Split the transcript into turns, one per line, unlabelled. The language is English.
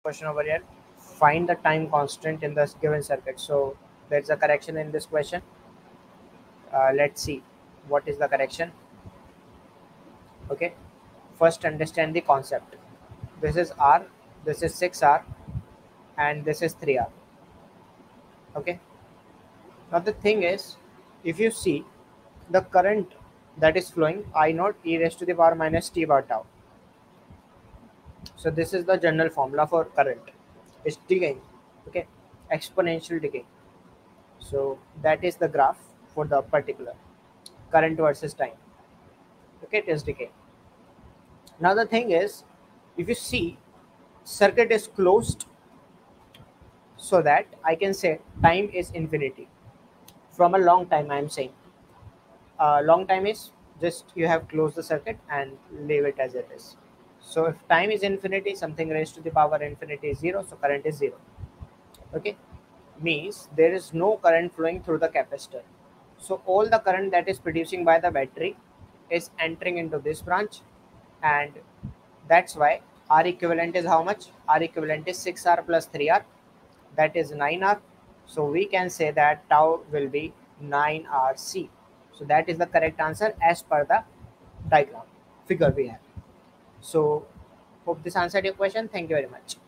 question over here. Find the time constant in this given circuit. So there's a correction in this question. Let's see what is the correction. Okay, first understand the concept. This is R, this is 6R, and this is 3R. Okay, now the thing is, if you see the current that is flowing, I naught e raised to the power minus t bar tau. So this is the general formula for current. It's decaying. Okay, exponential decay. So that is the graph for the particular current versus time. Okay, it is decay. Now the thing is, if you see, circuit is closed, so that I can say time is infinity. From a long time, I am saying. Long time is just you have closed the circuit and leave it as it is. So if time is infinity, something raised to the power infinity is 0, so current is 0. Okay, means there is no current flowing through the capacitor. So all the current that is producing by the battery is entering into this branch, and that's why R equivalent is how much? R equivalent is 6R plus 3R, that is 9R. So we can say that tau will be 9RC. So that is the correct answer as per the diagram figure we have. So hope this answered your question. Thank you very much.